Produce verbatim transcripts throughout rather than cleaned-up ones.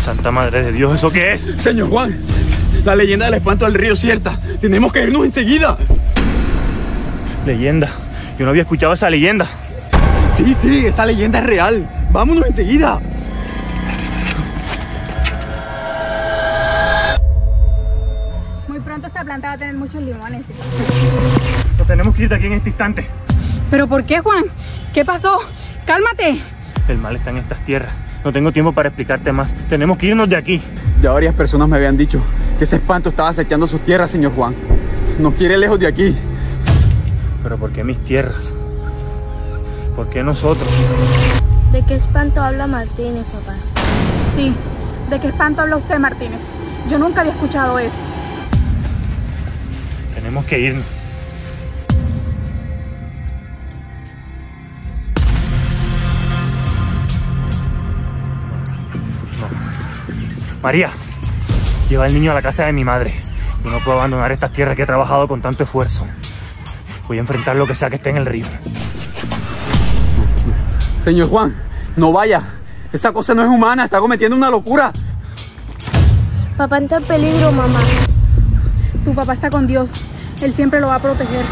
Santa Madre de Dios, ¿eso qué es? Señor Juan, la leyenda del espanto del río es cierta. Tenemos que irnos enseguida. Leyenda. Yo no había escuchado esa leyenda. Sí, sí, esa leyenda es real. Vámonos enseguida. Muy pronto esta planta va a tener muchos limones. Nos tenemos que ir de aquí en este instante. ¿Pero por qué, Juan? ¿Qué pasó? ¡Cálmate! El mal está en estas tierras. No tengo tiempo para explicarte más. Tenemos que irnos de aquí. Ya varias personas me habían dicho que ese espanto estaba acechando sus tierras, señor Juan. Nos quiere lejos de aquí. ¿Pero por qué mis tierras? ¿Por qué nosotros? ¿De qué espanto habla Martínez, papá? Sí, ¿de qué espanto habla usted, Martínez? Yo nunca había escuchado eso. Tenemos que irnos. María, lleva al niño a la casa de mi madre. Yo no puedo abandonar estas tierras que he trabajado con tanto esfuerzo. Voy a enfrentar lo que sea que esté en el río. Señor Juan, no vaya. Esa cosa no es humana, está cometiendo una locura. Papá está en peligro, mamá. Tu papá está con Dios. Él siempre lo va a proteger.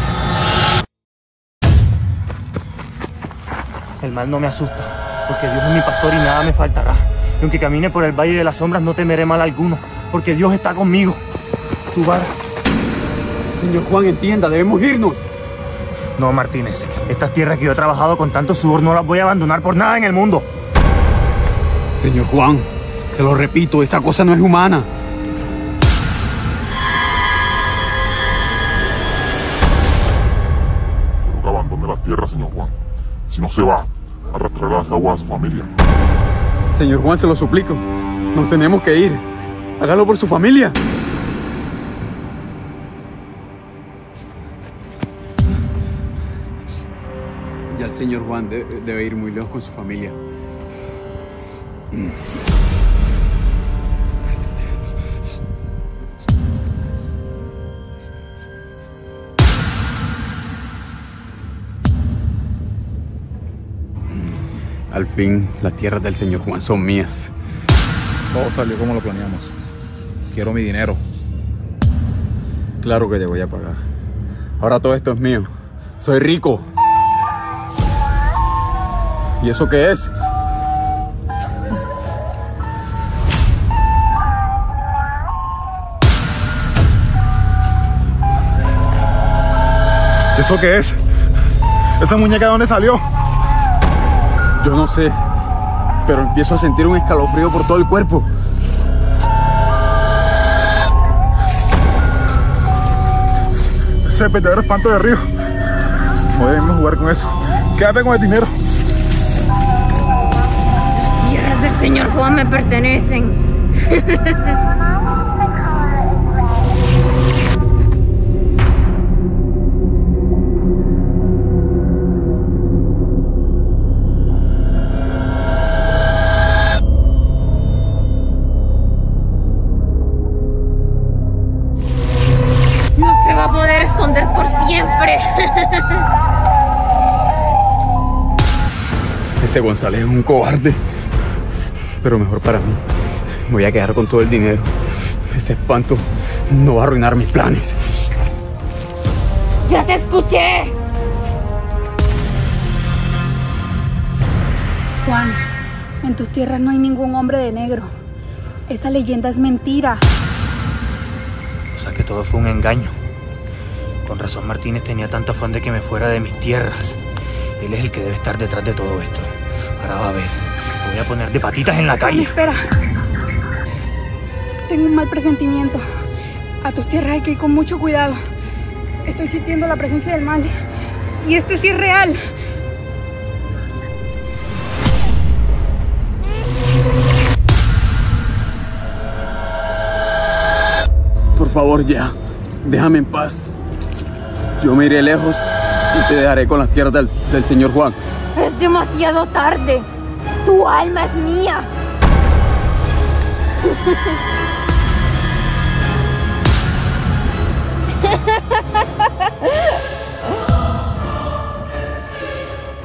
El mal no me asusta, porque Dios es mi pastor y nada me faltará. Y aunque camine por el valle de las sombras, no temeré mal alguno, porque Dios está conmigo. Tu vara. Señor Juan, entienda, debemos irnos. No, Martínez, estas tierras que yo he trabajado con tanto sudor no las voy a abandonar por nada en el mundo. Señor Juan, se lo repito, esa cosa no es humana. Quiero que abandone las tierras, señor Juan. Si no se va, arrastrará las aguas a su familia. Señor Juan, se lo suplico. Nos tenemos que ir. Hágalo por su familia. Ya el señor Juan de, debe ir muy lejos con su familia. Al fin, las tierras del señor Juan son mías. Todo salió como lo planeamos. Quiero mi dinero. Claro que te voy a pagar. Ahora todo esto es mío. Soy rico. ¿Y eso qué es? ¿Eso qué es? ¿Esa muñeca de dónde salió? Yo no sé, pero empiezo a sentir un escalofrío por todo el cuerpo. Ese verdadero espanto de río. No debemos jugar con eso. Quédate con el dinero. Las tierras del señor Juan me pertenecen. No se va a poder esconder por siempre. Ese González es un cobarde. Pero mejor para mí. Me voy a quedar con todo el dinero. Ese espanto no va a arruinar mis planes. ¡Ya te escuché! Juan, en tus tierras no hay ningún hombre de negro. Esa leyenda es mentira. O sea que todo fue un engaño. Con razón Martínez tenía tanto afán de que me fuera de mis tierras. Él es el que debe estar detrás de todo esto. Ahora va a ver. Te voy a poner de patitas en la calle. Espera. Tengo un mal presentimiento. A tus tierras hay que ir con mucho cuidado. Estoy sintiendo la presencia del mal. Y este sí es real. Por favor, ya. Déjame en paz. Yo me iré lejos y te dejaré con las tierras del, del señor Juan. Es demasiado tarde. Tu alma es mía.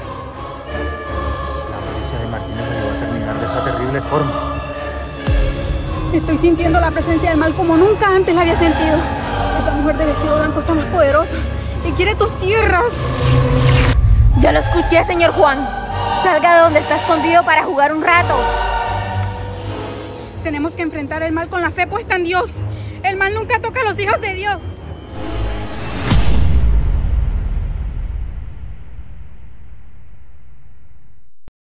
La malicia de Martínez me llevó a terminar de esa terrible forma. Estoy sintiendo la presencia del mal como nunca antes la había sentido. Esa mujer de vestido blanco está más poderosa y quiere tus tierras. Ya lo escuché, señor Juan. Salga de donde está escondido para jugar un rato. Tenemos que enfrentar el mal con la fe puesta en Dios. El mal nunca toca a los hijos de Dios.